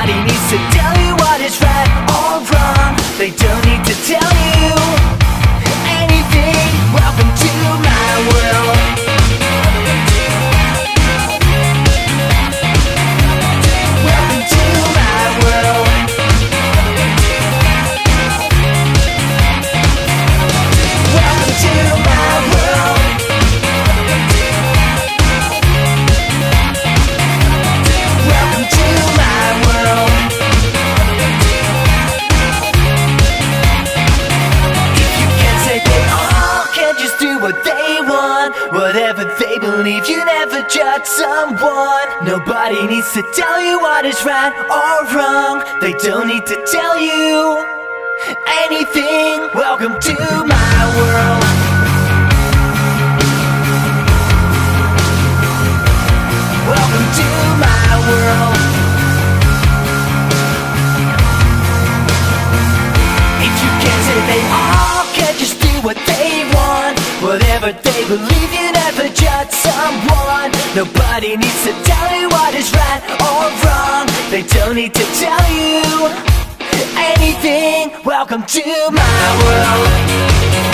Nobody needs to tell you what is right or wrong. They don't need to tell you anything. Welcome to my world. Welcome to my world. Welcome to my world. Welcome to my world. If you can't say they all can't just do what they want, whatever they believe, you never judge someone. Nobody needs to tell you what is right or wrong. They don't need to tell you anything. Welcome to my world. Welcome to my world. If you can't say they all can't just do what they want, whatever they believe, you never judge someone. Nobody needs to tell you what is right or wrong. They don't need to tell you anything. Welcome to my world.